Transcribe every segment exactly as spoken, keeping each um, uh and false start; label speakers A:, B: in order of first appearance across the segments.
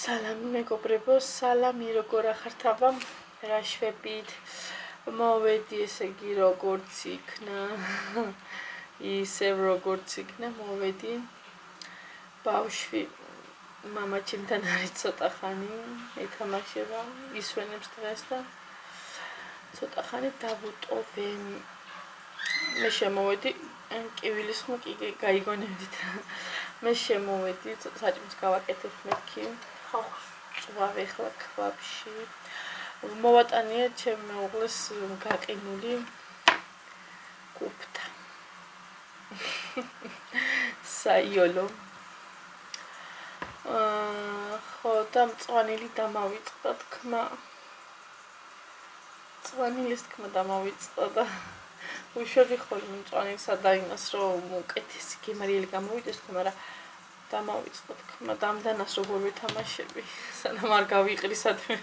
A: Salami მეგობრებო, salami როგორ ახართ აბა? რა შვებით? მოვედი ესე იგი როგორც იქნა. ისევ როგორც იქნა მოვედი. ბავშვი მამაჩემთან არის ცოტა ხანი, ეთამაშება, ისვენებს დღეს და ცოტა ხანი დავუტოვე. მე შემოვედი, კივილის ხმა კი გაიგონებდით. მე შემოვედი, საჭმელს გავაკეთებ მეთქი. წვავ ეხლა ქვაბში. მოვატანია ჩემ მეუღლეს გაყინული კუფთა. საიოლო. აა ხო და მწვანილი დამავიწყდა თქმა. მწვანილის თქმა დამავიწყდა და უშვები ხოლმე მწვანილსა და იმას რომ უკეთესი გემარიელი გამოვიდეს თქმა, მაგრამ დამავიწყდა თქმა, დამდანას როგორ ვეთამაშები, სანამ არ გავიყრისადმე.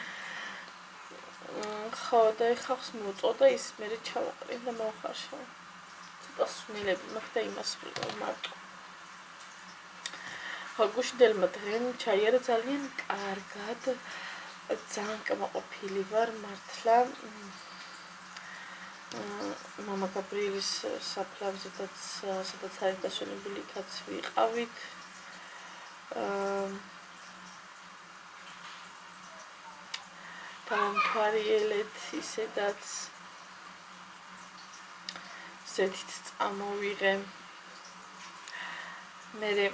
A: ხო და ეხლა ხს მოწოდა ის მე ჩავაყრე და მოვხარშავ. ცოტა სუნელები მაქვს და იმას ვიყავ მარტო. ხო გუშინდელმა დღემ ჩაიარა ძალიან კარგად. ძალიან კმაყოფილი ვარ მართლა. მამა გაბრიელის საფლავზედაც სადაც არის დასვენებული იქაც ვიყავით. აა დამთვალიერეთ ისედაც ზეთით წამოვიღე. მერე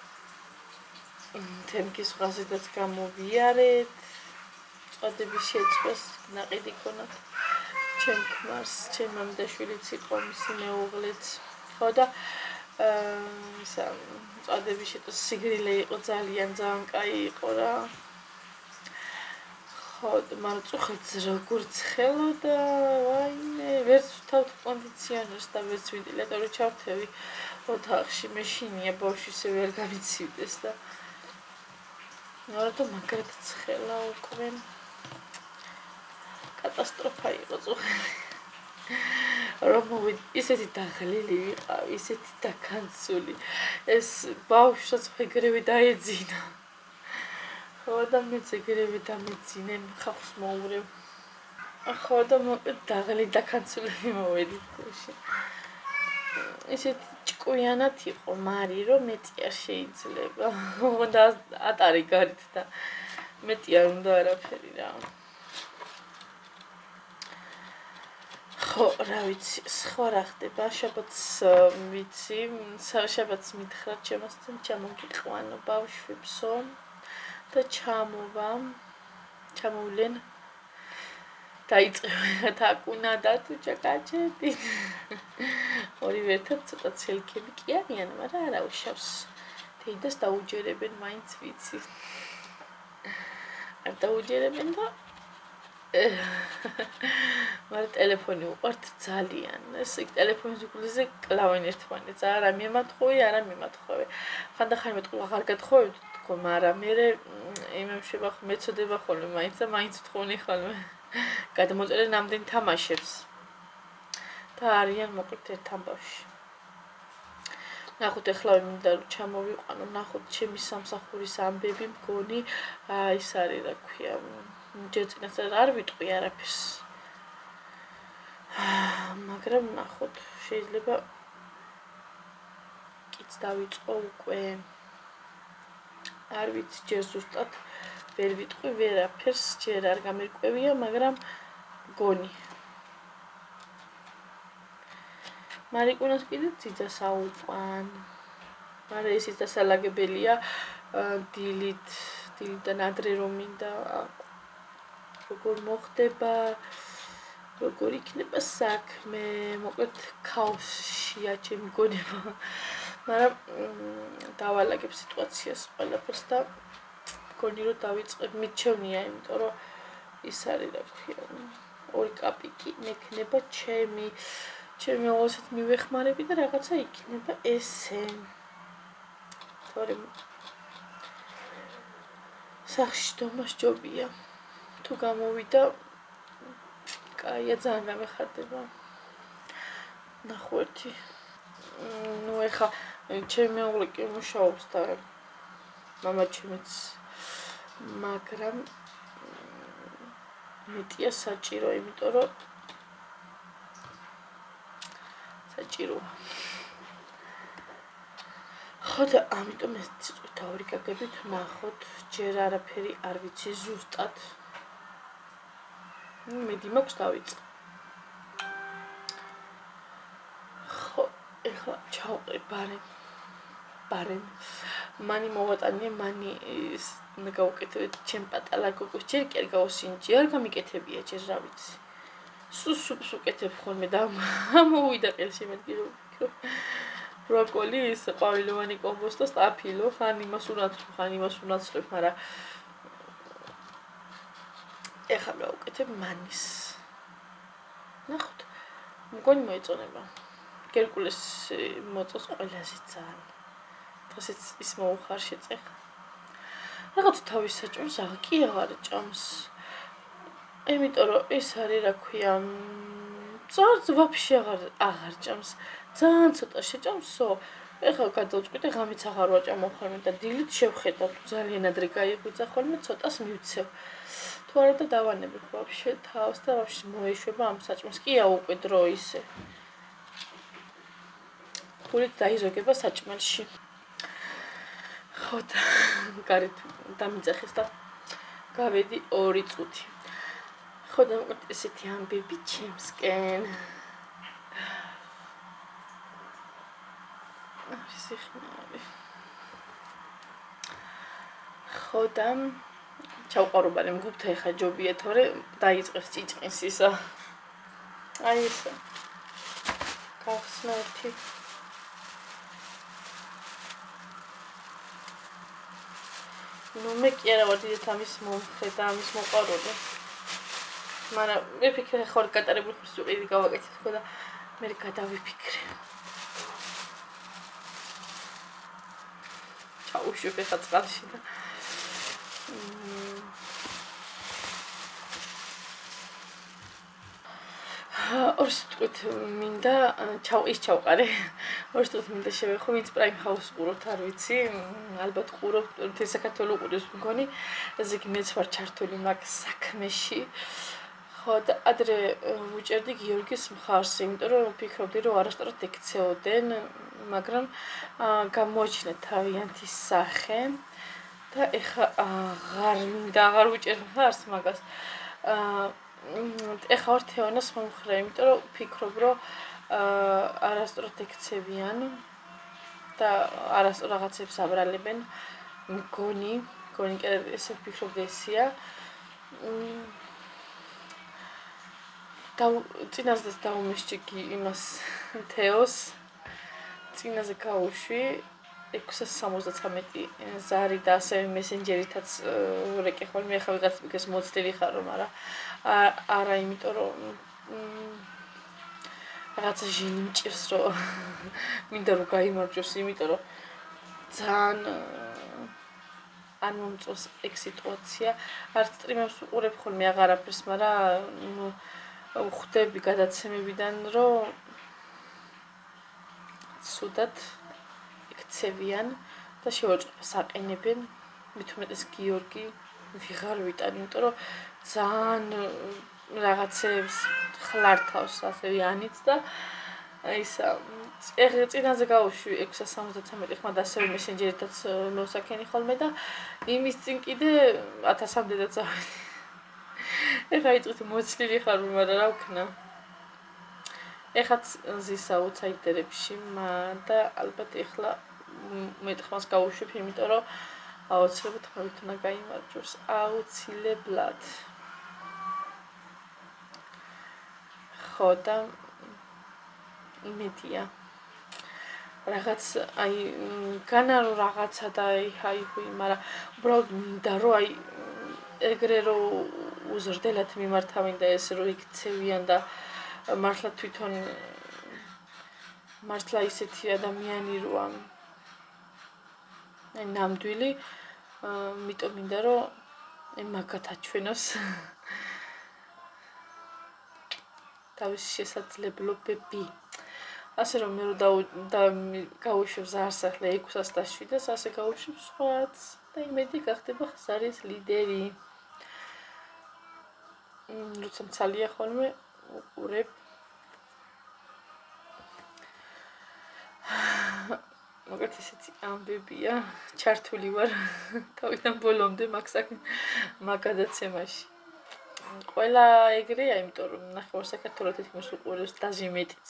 A: თემკის ზღვაზედაც გამოვიარეთ. წოდების შეწყვეს ნაყიდი ქონათ. ჩემ ქმარს, ჩემ მამიდაშვილიც იყო მისი მეუღლეც. ხო და აა ისა წოდების შეწყვეს სიგრილე იყო ძალიან ძალიან კაი იყო რა. ხო და მარწუხაც როგორ ცხელოდა, ვაიმე, ვერც ვთავთ კონდიციონერს და ვერც ვენტილატორი ჩავთევი ოთახში, მეშინია ბავშვი ისე ვერ გამიცივდეს და ნორა მაგრად ცხელა უკვე. კატასტროფა იყო წუხელი. რომ ისეთი დაღლილი ვიყავ, ისეთი დაქანცული. ეს ბავშვსაც ეგრევე დაეძინა. ხო და მეც ეგრევე დამეძინე, ხალხს მოურევ. ხო და მოკლედ დაღლილი დაქანცულები მოვედი თოში. ისეთი ჭკვიანად იყო მარი, რომ მეტი არ შეიძლება. უნდა ატარი გარეთ და მეტი არ უნდა არაფერი რა. ხო, რა ვიცი, სხვა რა ხდება, შაბათს ვიცი, შაბათს მითხრა ჩემასთან ჩამოგიყვანო ბავშვებსო და ჩამოვა, ჩამოვლენ დაიწყება თაკუნა და თუ ჩაკაჩედით. ორივე ერთად ცოტა ცელქები კი არიან, მაგრამ არა უშავს. თეიდას დაუჯერებენ მაინც ვიცი. არ დაუჯერებენ და მაგრამ ტელეფონი უყვართ ძალიან. ეს ტელეფონის უკლეზე კლავენ ერთმანეთს. არა მიმათხოვე, არა მიმათხოვე. ხანდახან მეტყვი აღარ გათხოვებთ თქო, მაგრამ მე იმემშვება მეწოდება ხოლმე მაინც და მაინც ვთხოვნი ხოლმე. გადმოწერენ ამდენ თამაშებს. და არიან მოკლედ ერთ ამბავში. ნახოთ ეხლა მინდა რომ ჩამოვიყვანო, ნახოთ ჩემი სამსახურის ამბები მგონი, აი ეს არის რა ქვია. ჯერ წინასწარ არ ვიტყვი არაფერს. მაგრამ ნახოთ, შეიძლება კიც დავიწყო უკვე. არ ვიცი, ჯერ ზუსტად ვერ ვიტყვი ვერაფერს, ჯერ არ გამერკვევია, მაგრამ გონი. მარიკუნას კიდე ძიძას აუყვან. მაგრამ ისიც დასალაგებელია დილით, დილიდან ადრე რომ მინდა როგორ მოხდება, როგორ იქნება საქმე, მოკლედ ქაოსშია ჩემი გონება. მაგრამ დავალაგებ სიტუაციას ყველაფერს და მგონი რომ დავიწყებ, მიჩვენია, იმიტომ რომ ის არის რა ქვია, ორი კაპიკი მექნება ჩემი, ჩემი ყოველსაც მივეხმარები და რაღაცა იქნება ესე. თორემ სახში დომასჯობია. თუ გამოვიდა, კაია ძალიან გამეხარდება. ნახვერთი. ნუ ეხა ჩემი მეუღლე კი მუშაობს და მამაჩემიც მაგრამ მეტია საჭირო, იმიტომ რომ საჭიროა. ხო და ამიტომ ეს ციტყვით დავრიგაგებით, ნახოთ, ჯერ არაფერი არ ვიცი ზუსტად. მედი მაქვს დავიწყე. ხო, ეხლა ჩავყრი ბარემ. ბარემ. მანი მოვატანე, მანი გავუკეთებთ ჩემ პატარა გოგოს, ჯერ კი არ გავუსინჯი, არ გამიკეთებია ჯერ რა ვიცი. სუსუპს უკეთებ ხოლმე და ამოვიდა ყელში მეთქი რომ ბროკოლი ის ყვავილოვანი კომბოსტო სტაფილო, ხან იმას უნაცვლებ, ხან იმას უნაცვლებ, მაგრამ ეხლა გავუკეთებ მანის. ნახოთ, მგონი მოეწონება. გერკულეს მოწოს ყველაზე ძალიან. დღესაც ის მოუხარშე წეხა. რაღაც თავის საჭმელს აღ კი აღარ ჭამს. იმიტომ რომ ეს არის რა ქვია, წარც ვაფშე აღარ აღარ ჭამს. ძალიან ცოტა შეჭამსო. ეხლა გადავწყვიტე ღამეც აღარ ვაჭამო ხოლმე და დილით შევხედავ, ძალიან ადრე გაიღვიძა ხოლმე, ცოტას მივცევ. თუ არა და დავანებებ ვაფშე თავს და ვაფშე მოეშვება ამ საჭმელს. კი აუკვე დრო ისე. ფულით დაიზოგება საჭმელში. ხო და გარეთ დამიძახეს და გავედი ორი წუთი. ხო და ესეთი ამბები ჩემსკენ. სიხმარი. ხო და ჩავყარობ ამ გუბთა ეხა ჯობია თორე დაიწყებს ჭიჭყინს ისა. აი ესა. გახსნათი. ნუ მე კი არა ვარ დიდეთ ამის მომხრე და ამის მოყვარული. მაგრამ მე ფიქრე ხარ გატარებული ხარ სუყიდი გავაკეთე ხო და მე გადავიფიქრე. ჩაუშვებ ეხა წყალში და ორს თვით მინდა ჩაუ ის ჩავყარე. ორს თვით მინდა შევეხო, ვინც პრაიმ ჰაუს ყუროთ, არ ვიცი, ალბათ ყურობ, თელ საქართველოს ყურებს მგონი, ზეგი მეც ვარ ჩართული მაგ საქმეში. ხო და ადრე ვუჭერდი გიორგის მხარს, იმიტომ რომ ვფიქრობდი, რომ არასდროს ეკცეოდენ, მაგრამ გამოაჩინა თავიანთი სახე და ეხა აღარ მინდა აღარ ვუჭერ მხარს მაგას. ეხა ვარ თეონას მომხრე, იმიტომ რომ ვფიქრობ, რომ არასდროს ეკცევიან და არასდროს რაღაცებს აბრალებენ. მგონი, მგონი კი ესე ვფიქრობ ესია. და წინასდაც დაუმესჯი იმას თეოს. წინაზე გავუშვი ექვსას სამოცდათრამეტი ზარი და ასევე მესენჯერითაც ვურეკე ხოლმე, ახლა ვიღაც მიგეს მოცდილი ხარო, მაგრამ არა, იმიტომ რომ რაღაცა ჟენი მჭირს, რომ მინდა რომ გაიმარჯვოს, იმიტომ რომ ძალიან არ მომწონს ეგ სიტუაცია. არც სტრიმებს უყურებ ხოლმე აღარაფერს, მაგრამ ხვდები გადაცემებიდან, რომ სუდად ეკცევიან და შევაწყობას აყენებენ, მით უმეტეს გიორგი ვიღარ ვიტან, იმიტომ რომ ძალიან რაღაცებს ხლართავს ასევე ანიც და ისა წინაზე გავუშვი ექვსას სამოცდათრამეტი ხმა და ასევე მესენჯერითაც მოვსაქენი ხოლმე და იმის წინ კიდე ათასამდე და წავედი. ეხლა იწვით მოცლილი ხარ, მაგრამ რა ვქნა. ეხაც ზისა აუთსაიდერებში და ალბათ ეხლა მეტყმას გავუშვებ, იმიტომ რომ აუცილებლად ხმებით უნდა გაიმარჯვოს, აუცილებლად. ხო და იმედია. რაღაც აი განა რომ რაღაცა და აი ჰუი, მაგრამ უბრალოდ მინდა რომ აი ეგრე რომ უზრდელად მიმართავენ და ეს რომ იქცევიან და მართლა თვითონ მართლა ისეთი ადამიანი როა აი ნამდვილი, მიტომ მინდა რომ მაგათ აჩვენოს თავის შესაძლებლობები. ასე რომ მე რომ გავუშვებ ზარს ახლა ექვსას და შვიდას, ასე გავუშვებ სხვაც და იმედი გახდება ხსარის ლიდერი. როცა მცალია ხოლმე უყურებ. Mogę się ambibia, czartuli war, to i tam bolądy, maksak, makadacja masz. Qola egri, ja im to na chłopca katolotę muszę ułożyć ta ziemiec.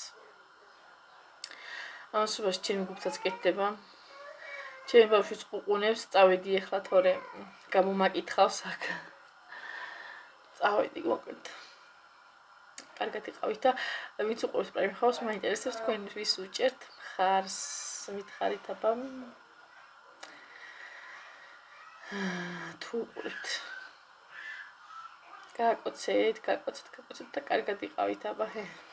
A: A on sobie czym głupca skietteba. Czym bał się skupunem, cały dzień chlatory, kamu mak i tchawsak. Cały dzień mogę. Kargaty kawita, a więc ułożyć prawie chaos, ma interesy w skończeniu wisuczert, chars. მითხარით აბა თუ ყურით გააკოცეთ, გააკოცეთ, გააკოცეთ და კარგად იყავით აბა.